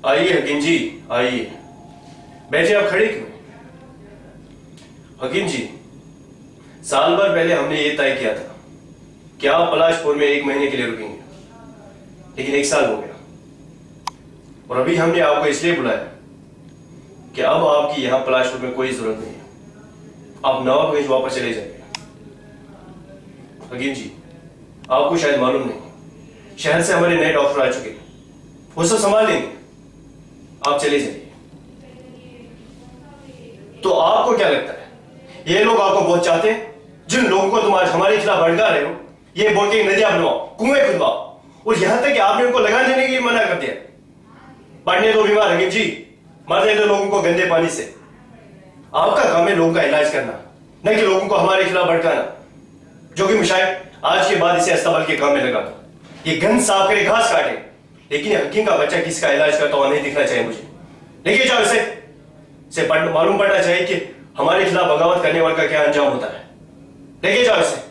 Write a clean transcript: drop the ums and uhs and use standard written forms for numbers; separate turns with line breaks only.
आइए हकीम जी, आइए बैठे। आप खड़े क्यों? हकीम जी, साल भर पहले हमने ये तय किया था कि आप पलाशपुर में 1 महीने के लिए रुकेंगे, लेकिन 1 साल हो गया और अभी हमने आपको इसलिए बुलाया कि अब आपकी यहां पलाशपुर में कोई जरूरत नहीं है। आप नवाबगंज वापस चले जाइए। हकीम जी, आपको शायद मालूम नहीं, शहर से हमारे नए डॉक्टर आ चुके हैं, वो सब संभाल लेंगे। आप चले जाइए। तो आपको क्या लगता है, ये लोग आपको बहुत चाहते हैं? जिन लोगों को तुम आज हमारे खिलाफ भड़का रहे हो, ये बोल के नदियां बनवाओ, कुएं खुदवाओ, और यहां तक कि आपने उनको लगा देने के लिए मना कर दिया। पढ़ने दो बीमार हकीम जी, मरने दो लोगों को गंदे पानी से। आपका काम है लोगों का इलाज करना, न कि लोगों को हमारे खिलाफ भड़काना, जो कि शायद आज के बाद इसे अस्तबल के काम में लगा दो। ये गंद साफ करे, घास काटे, लेकिन हकीम का बच्चा किसका इलाज करता हुआ नहीं दिखना चाहिए मुझे। लेके जाओ इसे मालूम पड़ना चाहिए कि हमारे खिलाफ बगावत करने वाले का क्या अंजाम होता है। लेके जाओ इसे।